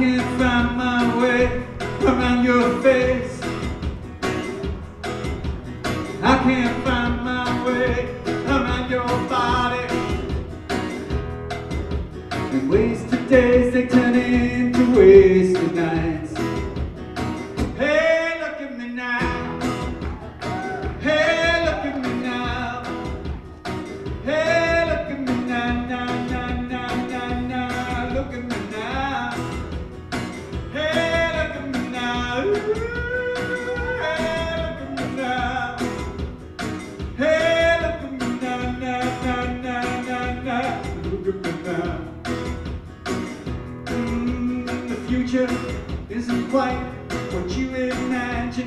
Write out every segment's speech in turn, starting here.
can't find my way around your face. I can't find my way around your body. And wasted days, they turn into wasted nights. Hey, look at me now. Hey, look at me now. Hey, look at me now, now, now, now, now, now. Look at me now. Hey, look at me now. Hey, look at me now. Hey, look at me now, now, now, now, now, now. Look at me now. The future isn't quite what you imagine.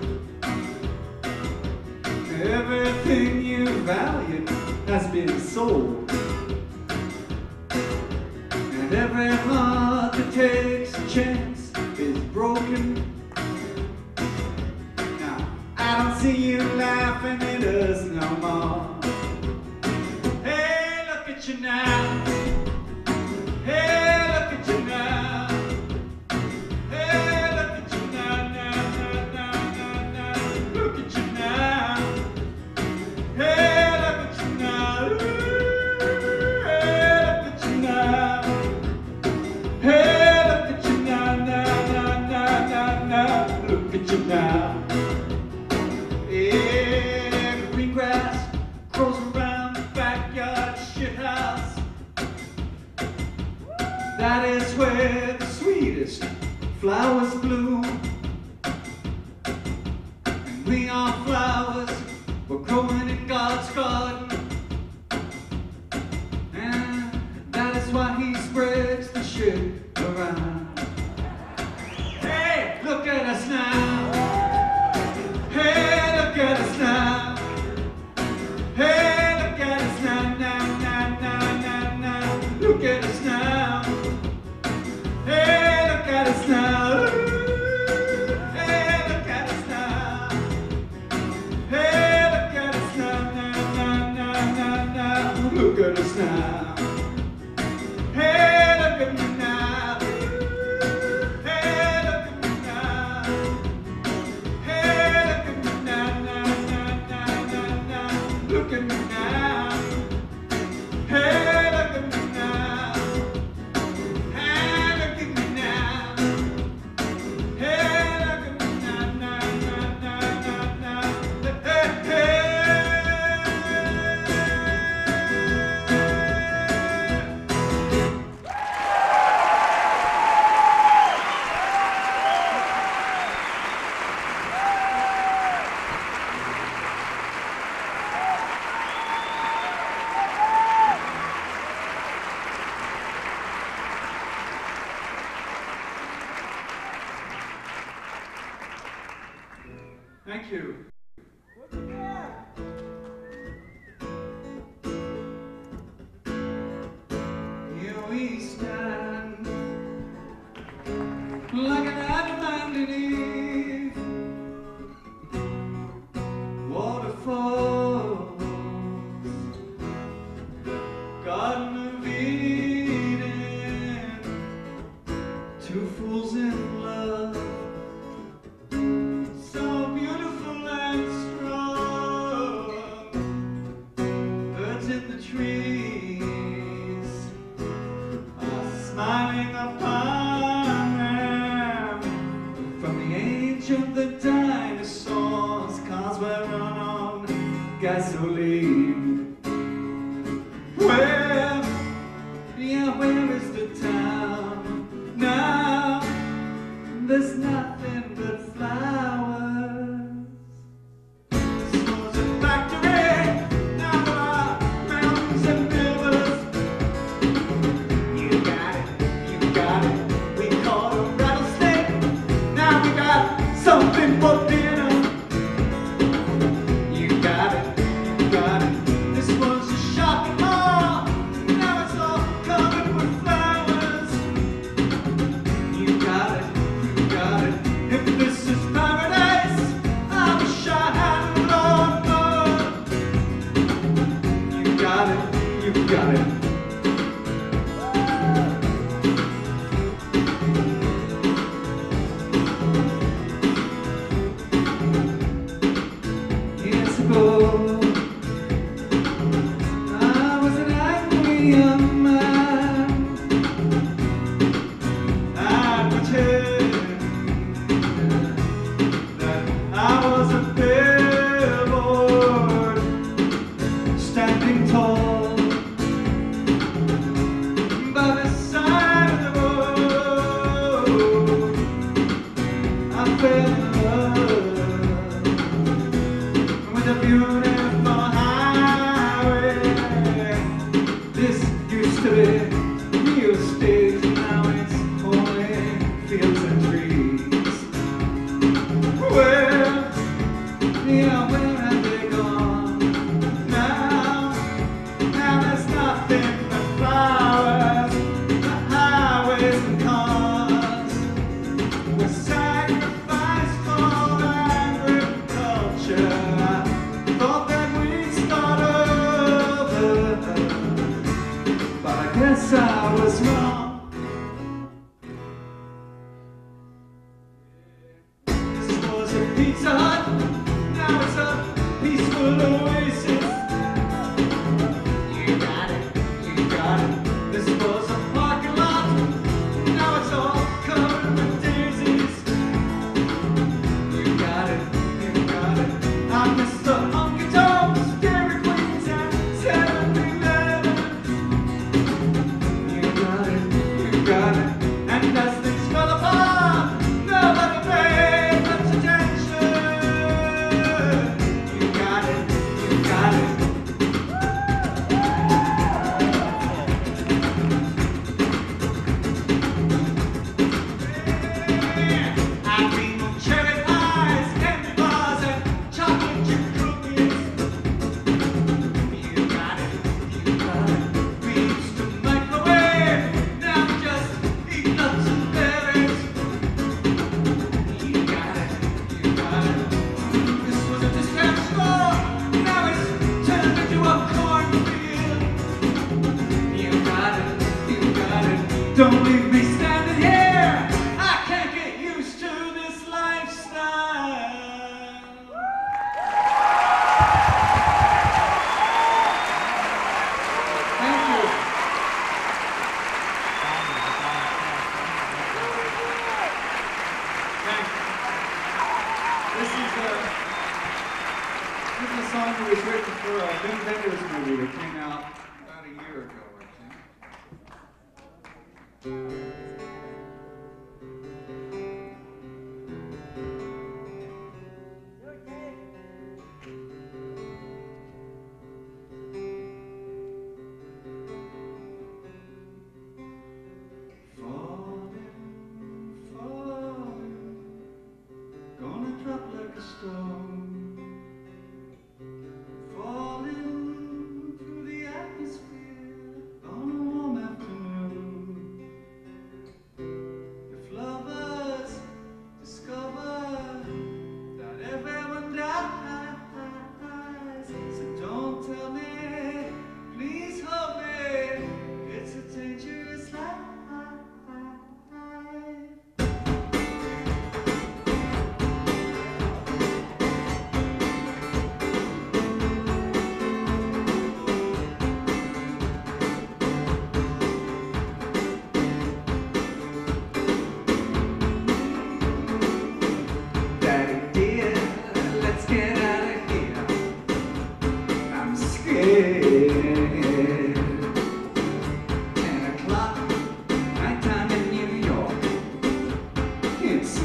Everything you valued has been sold, and every heart that takes a chance is broken. Now, I don't see you laughing at us no more. Hey, look at you now. Hey, look at you now. Hey, look at you now, now, now, now, now, now. Look at you now. Hey, look at you now. Hey, look at you now. Hey, look at you now, now, now, now, now, now. Look at you now. Yeah, green grass grows around the backyard shithouse. That is where the sweetest flowers bloom. And we are flowers, we're growing in God's garden. And that is why he spreads the shit around. Hey, look at us now. Hey, look at us now. Hey, look at us now, now, now, now, now, now. Look at us now. Hey, look at us now. Hey, look at us now. Hey, look at us now, now, now, now, now, now. Look at us now. Hey, look at me now. Hey, look at me now. Hey, look at me now, now, now, now, now, now. Look at me now. Hey, look at me now. Hey, look at me now. Hey, look at me now, now, now, now, now, now. Hey, hey. Thank you. Here we stand, like an Atlantic Eve, waterfalls, Garden of Eden, two fools in love. So beautiful and strong, birds in the trees are smiling upon them. From the age of the dinosaurs, cars were run on gasoline. Where, yeah, where is the town now? There's nothing but flowers. This was a factory, now there are mountains and rivers. You got it, we caught a rattlesnake. Now we got something for dinner. You got it, this was a shopping mall. Now it's all covered with flowers. You got it, fell in love with a beautiful highway. This used to be real estate, now it's only fields and trees. Well, yeah, where have they gone now? Now there's nothing but flowers, the highways and cars. We sacrificed for agriculture. Thought that we'd start over, but I guess I was wrong. This was a Pizza Hut, now it's a peaceful oasis. You got it, you got it. This was a parking lot, now it's all covered with daisies. You got it, you got it. I miss the honky tonks, Dairy Queens, and 7-Elevens. You got it, you got it. And as things fell apart, nobody paid much attention. You got it, you got it. I dream of cherry pies, candy bars, and chocolate chip cookies. You got it, you got it. We used to microwave, now we just eat nuts and berries. You got it, you got it. This was a discount store, now it's turned into a cornfield. You got it, you got it. Don't leave me standing here. I can't get used to this lifestyle. Thank you. Thank you. This is a song that was written for a new Vendors movie that came out about a year ago, I think. Falling, gonna drop like a stone. Falling through the atmosphere on a warm afternoon. If lovers discover that everyone dies, so don't tell me, please hold me, it's a dangerous life. Daddy dear, let's get out of here. I'm scared. 10 o'clock, nighttime in New York. It's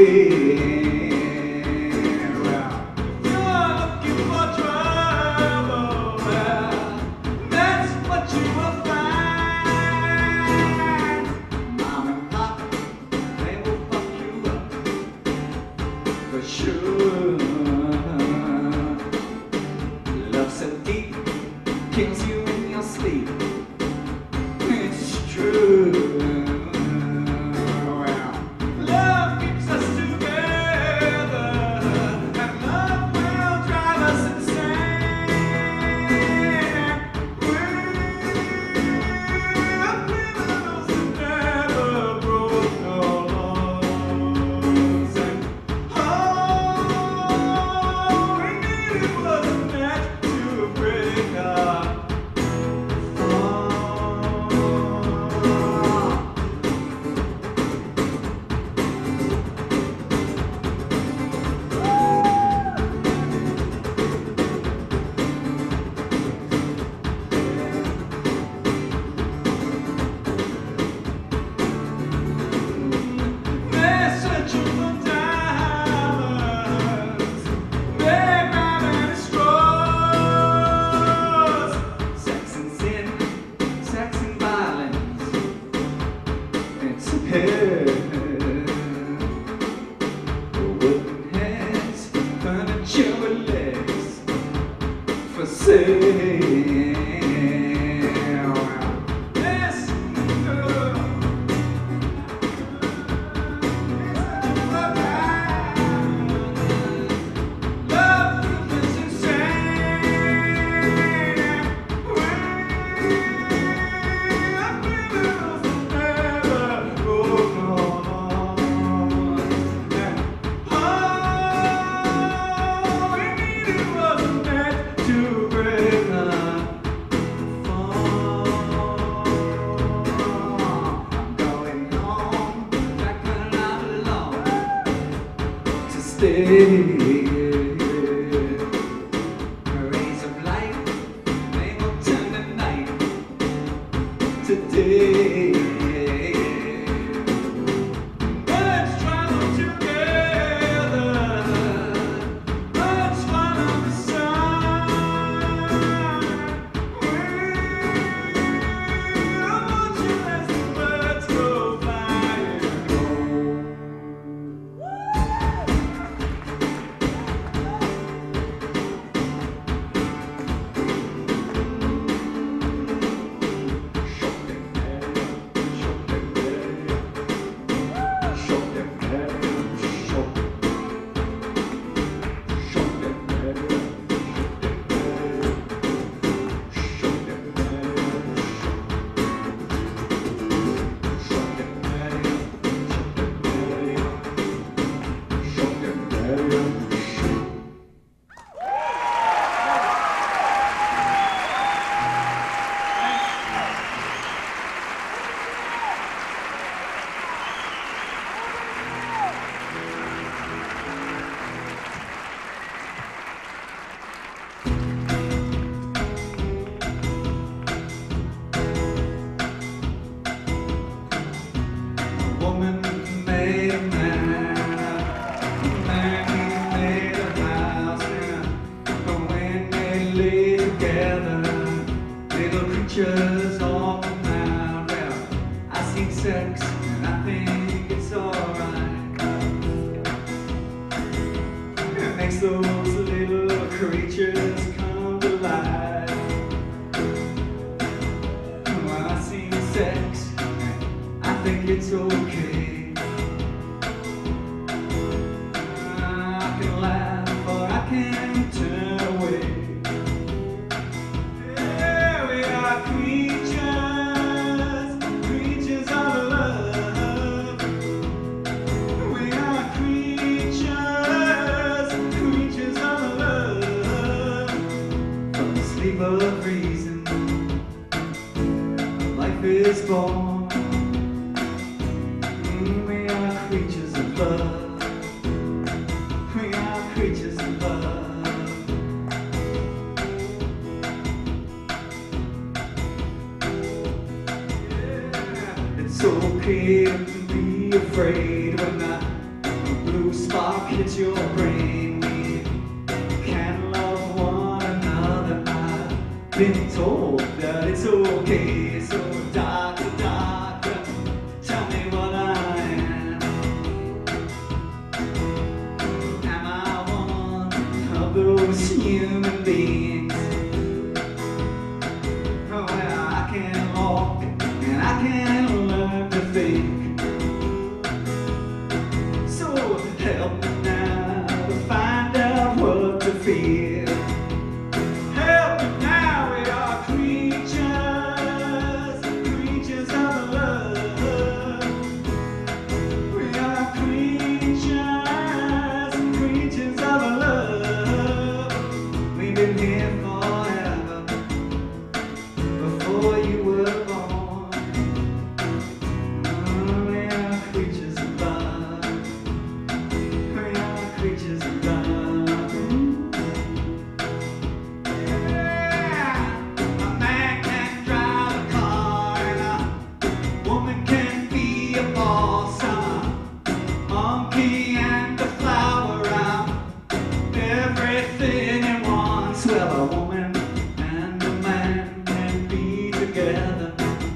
weird. Well, you're looking for trouble. Well, that's what you will find. Mom and Pop, they will fuck you up for sure. Love so deep, kills you in your sleep. It's true. Well, love keeps us together. stay. Rays of light, they will turn the night today. Let's travel together. Let's follow the sun. We'll watch you as the birds go flying home. On the mound, well, I seen sex and I think it's alright. It makes those little creatures come to life. Well, I seen sex and I think it's okay. I can laugh or I can turn away. Creatures of love. We are creatures of love. From the sleep of reason, life is born. We are creatures of love. We are creatures of love. It's okay to be afraid when that blue spark hits your brain. We can't love one another. I've been told that it's okay. So doctor, doctor, tell me what I am. Am I one of those human beings? Oh, well, I can walk and I can learn to think. So help me now to find out what to feel. Help me now, we are creatures, creatures of love. We are creatures, creatures of love. We've been here forever, before you were born. We are creatures of love. We are creatures of love. Yeah. A man can drive a car and a woman can be a boss. I'm a monkey and a flower. I'm everything at once. Well, a woman and a man can be together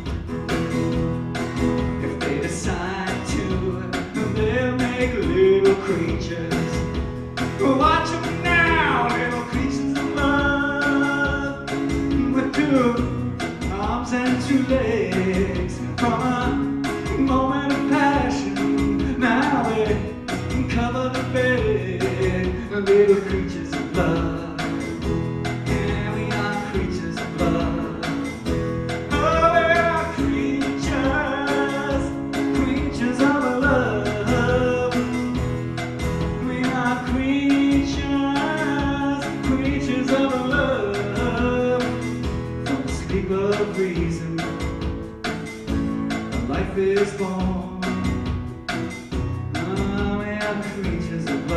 if they decide to. They'll make little creatures. Watch them now, little creatures of love, with two arms and two legs. From a moment of passion, now they cover the bed. Little creatures of love. Yeah, we are creatures of love. Oh, we are creatures, creatures of love. We are creatures, creatures of love. From the sleep of reason, life is born. We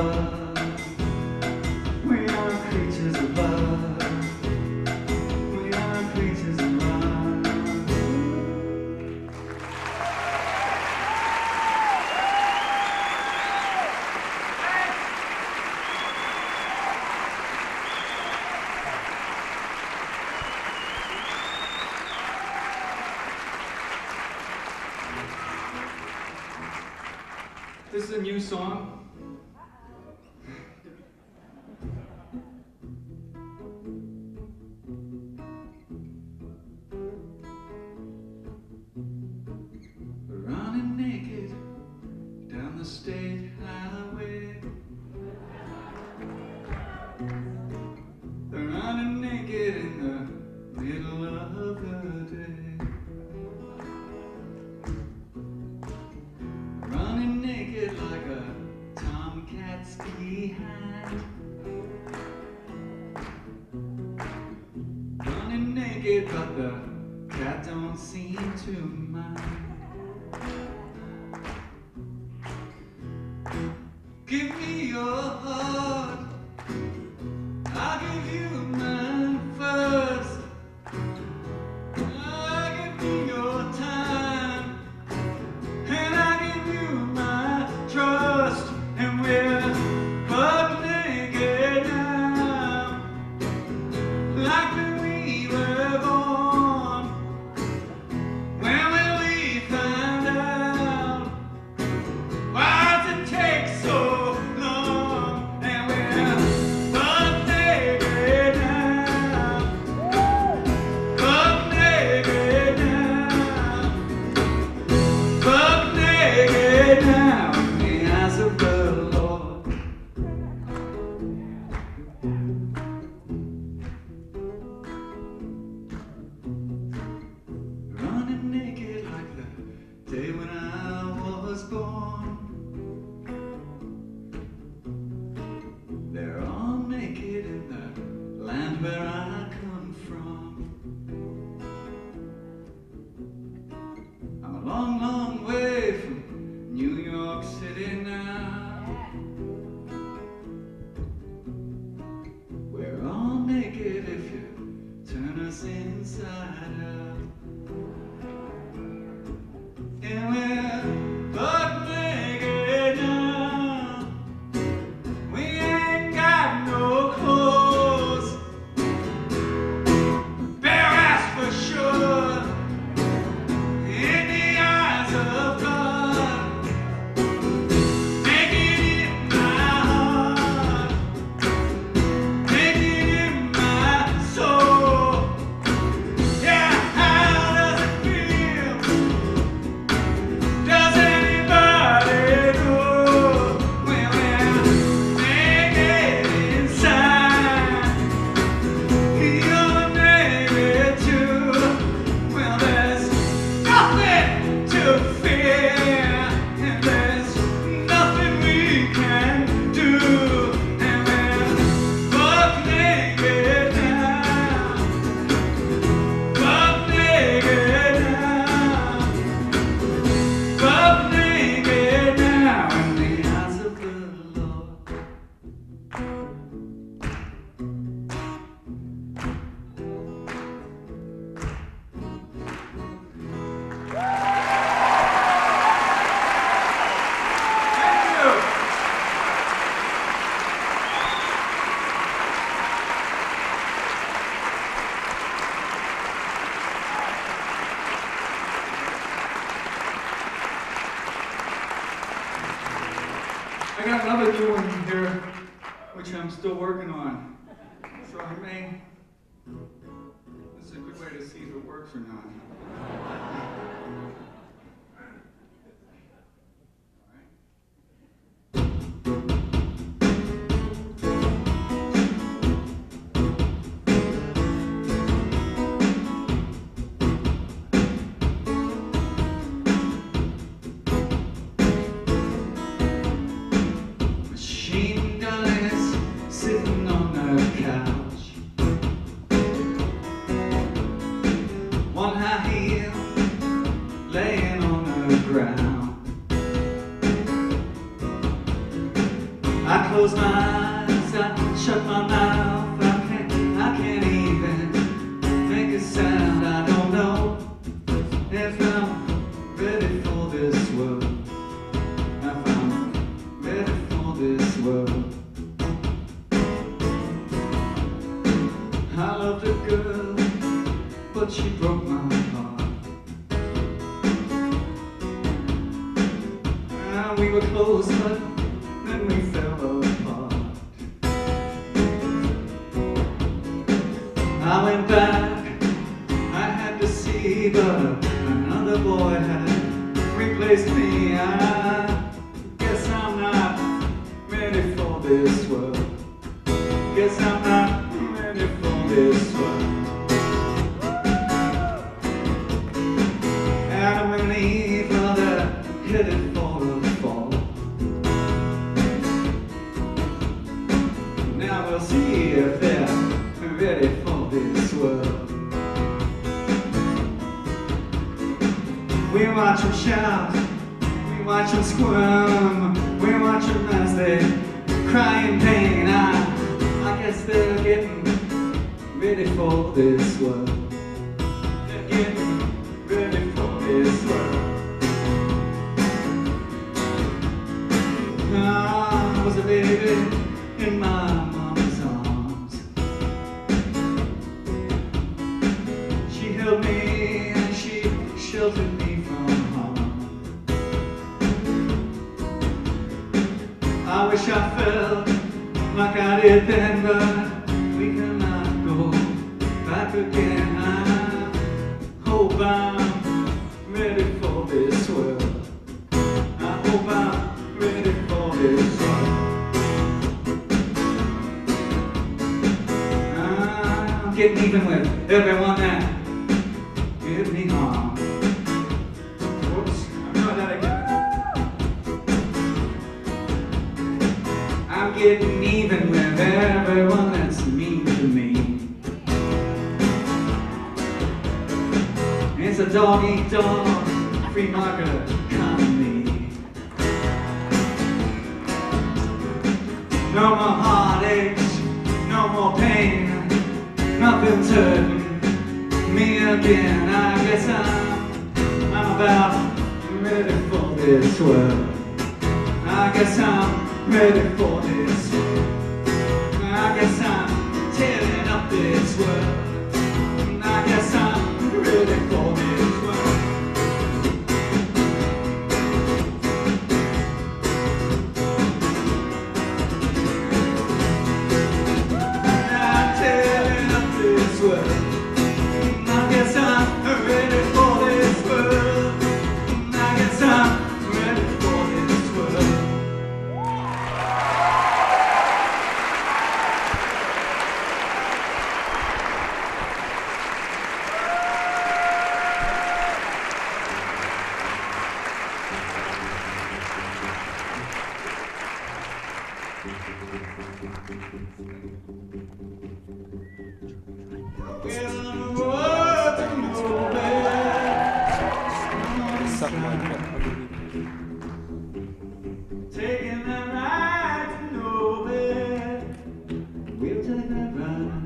love. We are creatures of love. We are creatures of love. This is a new song. Running naked down the state highway. Running naked in the middle of the day. Running naked like a tomcat's behind. Running naked, but the cat don't seem to mind. Give me your heart, I'll give you mine first. Give me your time, and I give you my trust, and we're buck naked now, like when we were born. When will we find out? Why does it take so long? And we're buck naked now, buck naked now. Buck naked now in the eyes of the Lord. Running naked like the day when I was born. They're all naked in the land where I come from. I'm a long, long way from New York City now. We're all naked if you turn us inside out. And we're buck naked now. We ain't got no clothes. Bare ass for sure. In the eyes of God, naked in my heart, naked in my soul. Yeah, how does it feel? Does anybody know when we're naked inside? You're naked too. Well, there's nothing to fear, and there's nothing we can do, and we're buck naked now, buck naked now, buck naked now in the eyes of the Lord. Thank you. I got another new one here, which I'm still working on. So I may. This is a good way to see if it works or not. Machine gun is sitting on the couch. One half close my eyes, I shut my mouth, I can't even make a sound. I don't know if I'm ready for this world. If I'm ready for this world. I loved a girl, but she broke my heart. And we were close, but then we fell apart. I went back, I had to see, but another boy had replaced me. I guess I'm not ready for this world. Guess I'm not ready for this world. Adam and Eve, well, they're headed for a fall. Now we'll see if they're ready for this world. We watch them shout, we watch them squirm, we watch them as they cry in pain. I guess they're getting ready for this world. They're getting ready for this world. I was a baby in my mama's arms. She held me and she sheltered me from harm. I wish I felt like I did then, but we cannot go back again. I hope I'm ready for this world. I hope I'm ready for this world. I'm getting even with everyone that give me harm. Whoops, I'm doing that again. I'm getting even with everyone that's mean to me. It's a dog-eat-dog, free market economy. No more heartaches, no more pain, nothing's hurting me again. I guess I'm about ready for this world. I guess I'm ready for this world. I guess I'm tearing up this world. I guess I'm ready for this world. I'm tearing up this world. I guess I'm ready for this world. I guess I'm ready for this world. Taking that ride to nowhere. We'll take that ride.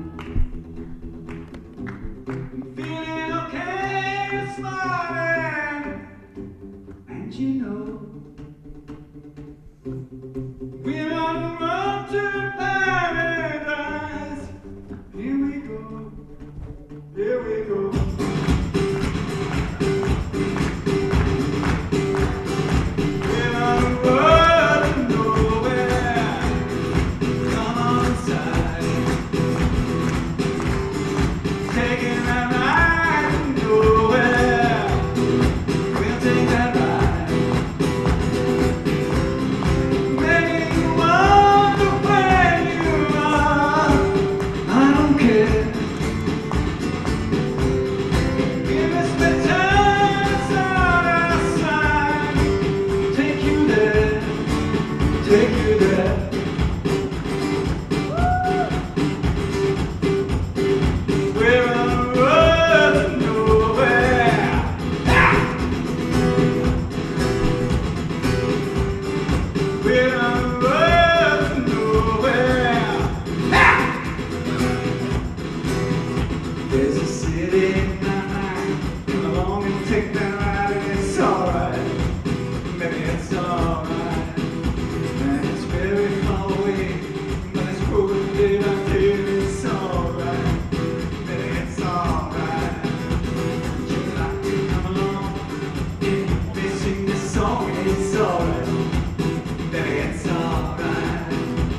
I'm feeling okay this morning. And you know, we're on the road to paradise. Here we go. Here we go. We're on the road to nowhere.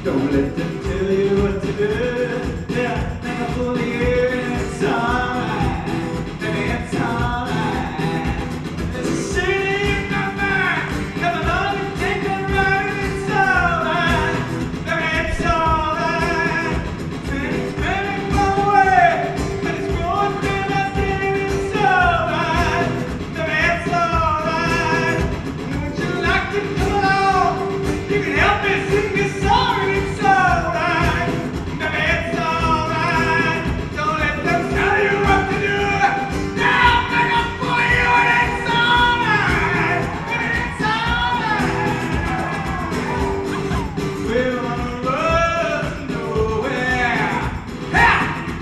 Don't let them tell you what to do. They'll never fool you. It's alright, baby, it's alright. It's a city in my mind. Come along and take a ride. It's alright, baby, it's alright. It's very far away, but it's going through my city. It's alright, baby, it's alright. Would you like to come along? You can help me sing this song. It's alright, baby, it's alright. Don't let them tell you what to do. They'll make a fool of you, and it's alright, baby, it's alright. We're on a road to nowhere. Ha!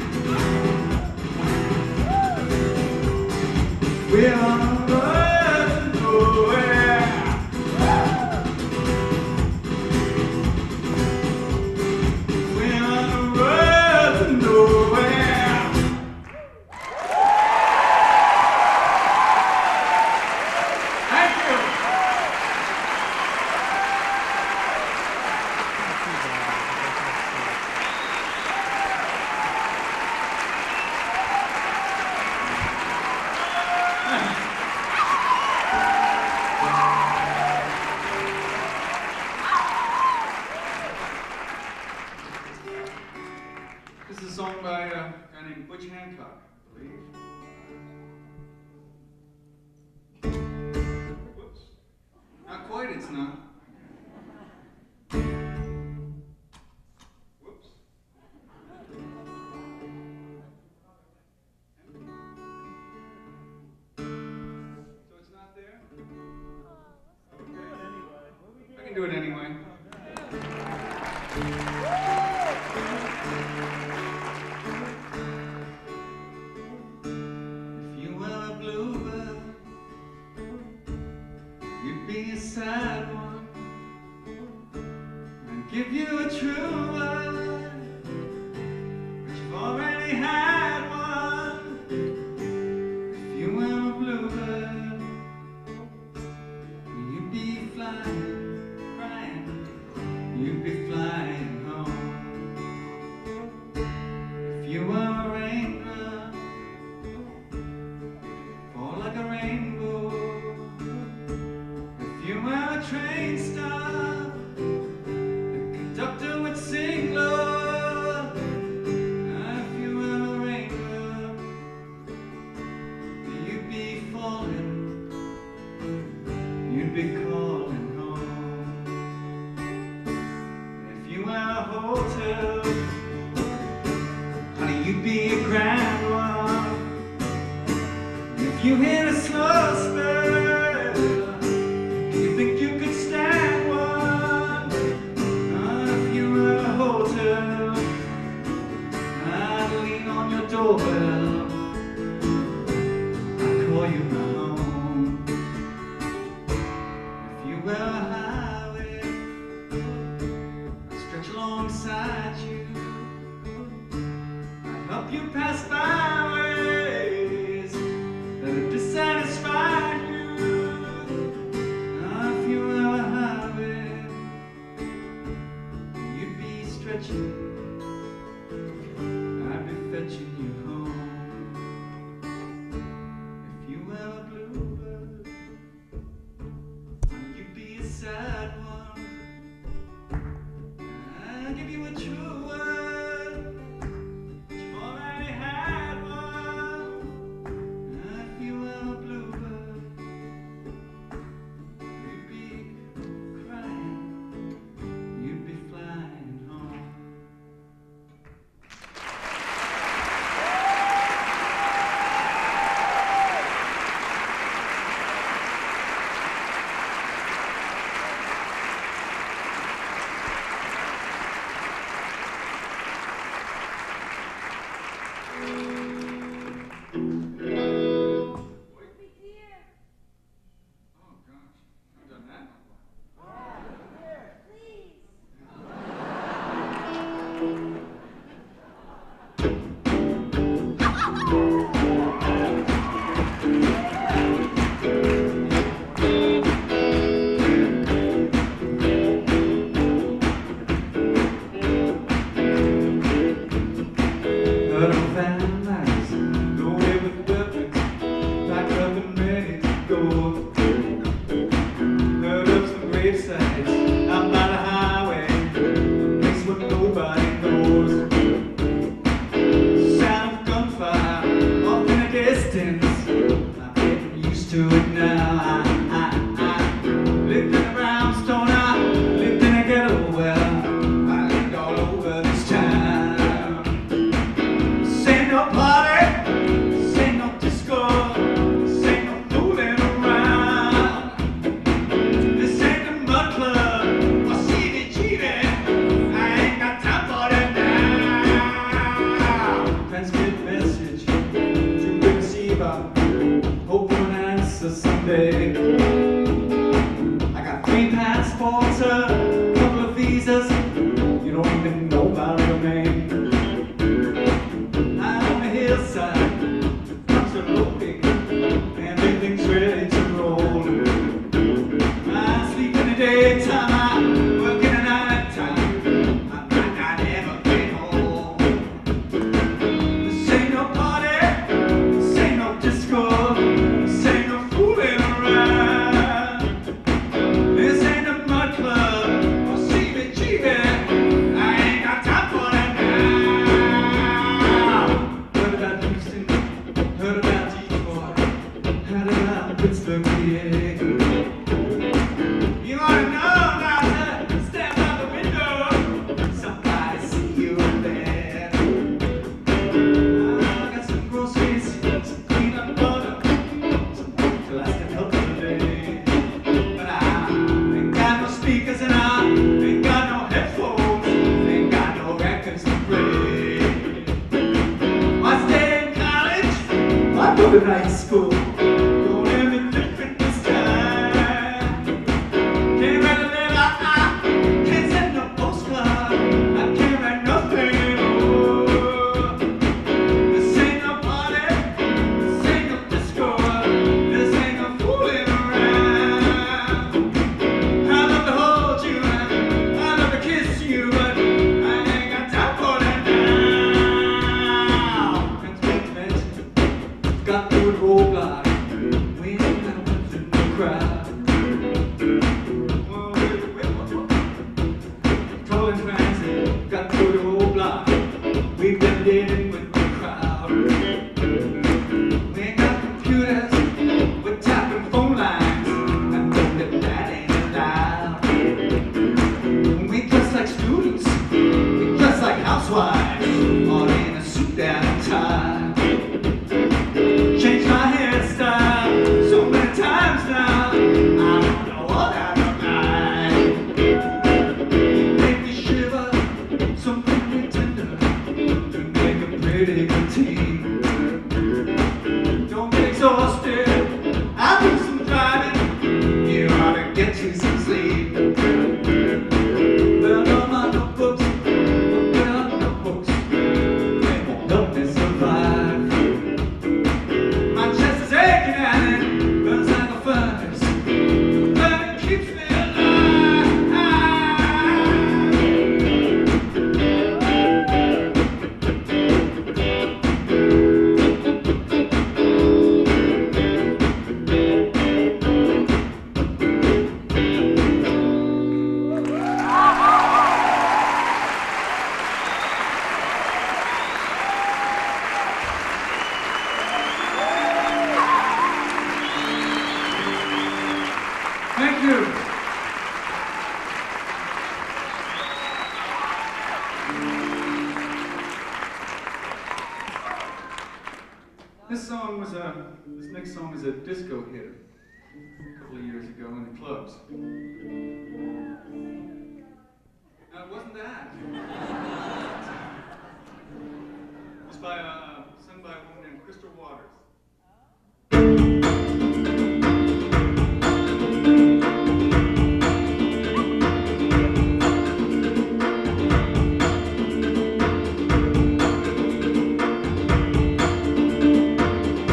We're on a road to nowhere. We're on a road to nowhere. Thank you. This is a song by a guy named Butch Hancock, I believe. Whoops. Not quite, it's not. Whoops. So it's not there? Okay. I can do it anyway. If you were a bluebird, you'd be a sad one. I'd give you a true one, but you've already had one. If you were a bluebird, you'd be flying, crying, you'd be flying home. If you were a raindrop, fall like a rainbow. If you were a train stop, the conductor would sing low. If you were a raindrop, you'd be falling, you'd be calling home. If you were a hotel, honey, you'd be a grand one. If you hit a slow spell, you think you could stand one? If you were a hotel, I'd lean on your doorbell. I'd call you my home. If you were a highway, I'd stretch alongside you. I'd help you pass byways that have dissatisfied you. If you were a highway, you'd be stretching, I'd be fetching you home. If you were a bluebird, you'd be a sad one. I'd give you a true one, but you've already had one. If you were a bluebird, you'd be crying, you'd be flying home. Jesus, you don't even know my real name. I'm on the hillside, trucks are loading, and everything's ready to roll. I sleep in the daytime, I work in the nighttime. I might not ever get home. This ain't no party, this ain't no disco, this ain't no fooling around. This ain't a mud club or CBGB. I ain't got time for that now. Heard about Houston, heard about Detroit, heard about Pittsburgh, PA. You ought to know not to step out the window. Somebody see you there. I got some groceries, some clean up butter, some to last and help today. But I ain't got no speakers and I ain't got no headphones, ain't got no records to play. I stay in college, I go to night school. Don't let me different this time. Can't write a letter, I can't send no postcard. I can't write nothing anymore. This ain't no party, this ain't no disco, this ain't no fooling around. I love to hold you, I love to kiss you, but I ain't got time for that now. Got through the roadblock, we ain't got to put through the crowd. Whoa, wait, what? Tall and fancy, got through the roadblock, we've been dealing with the crowd. We ain't got computers, we're tapping phone lines, and know that ain't allowed. We dress like students, we dress like housewives, all in a suit and a tie. Change my hairstyle so many times now, I don't know what I'm like. You make me shiver, so pretty tender, you make a pretty good tea. Don't get exhausted, I'll do some driving, you ought to get you some sleep. Well, all my notebooks, they won't help me survive. My chest is aching and it burns like a furnace, but it keeps me alive. Thank you. This next song was a disco hit a couple of years ago in the clubs. No, it wasn't that. It was sung by a woman named Crystal Waters.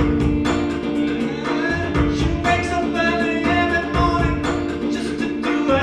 She wakes up early every morning just to do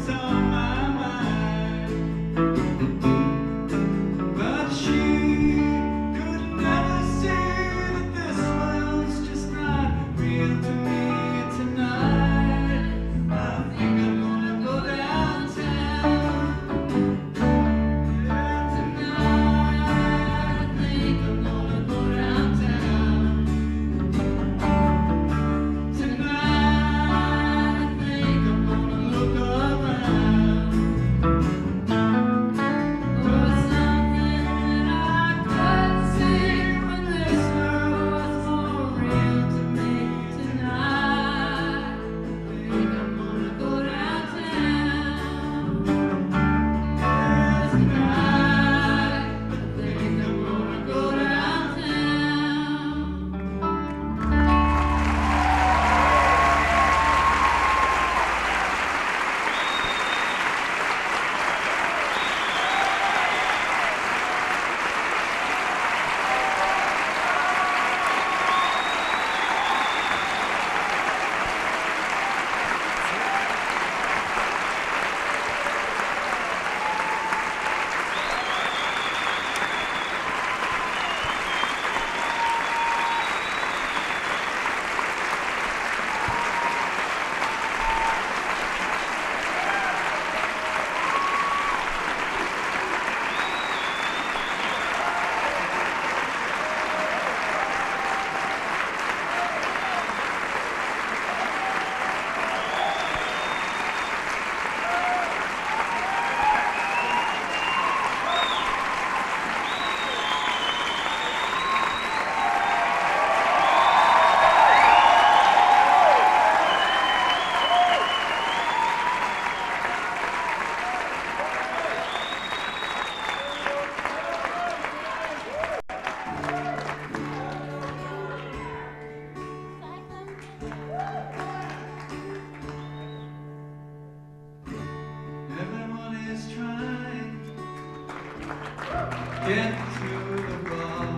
Get to the bar.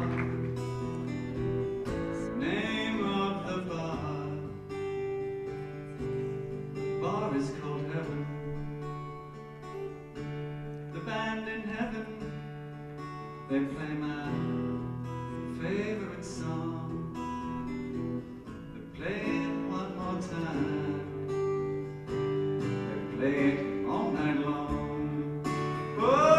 Name of the bar. Bar is called Heaven. The band in heaven, they play my favorite song. They play it one more time. They play it all night long. Oh,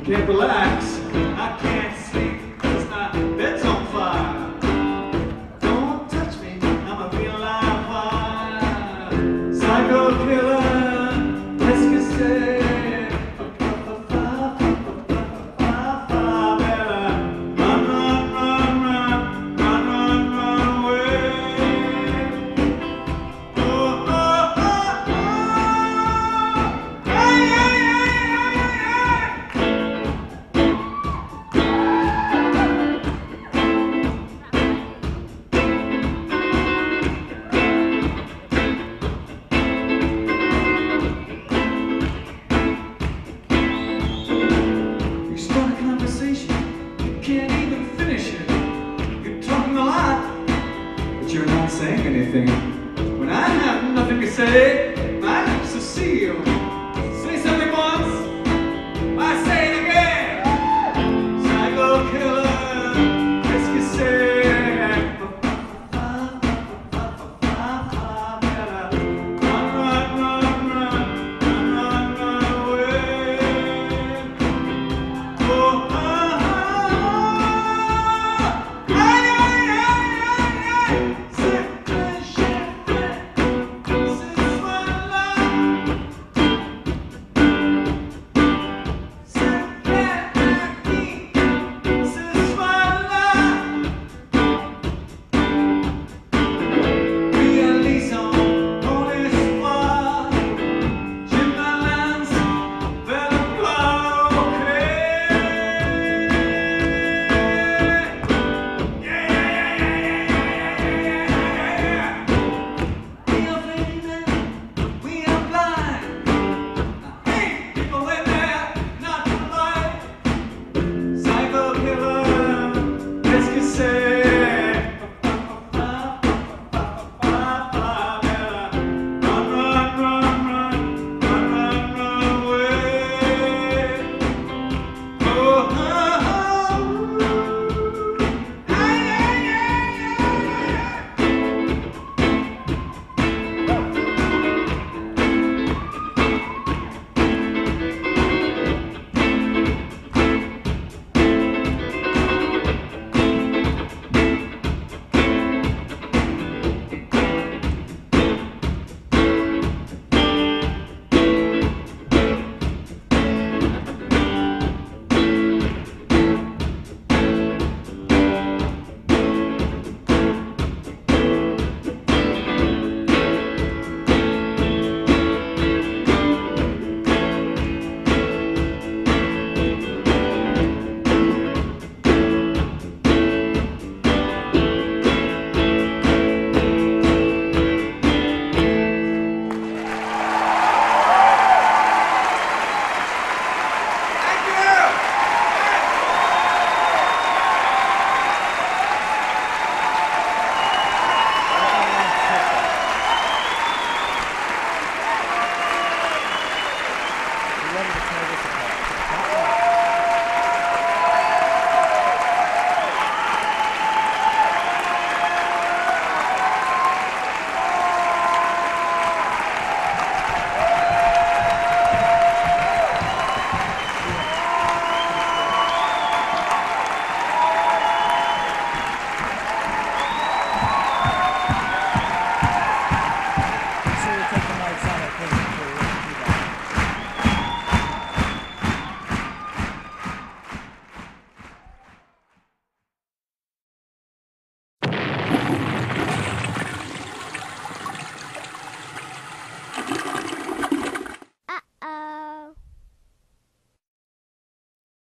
Can't rely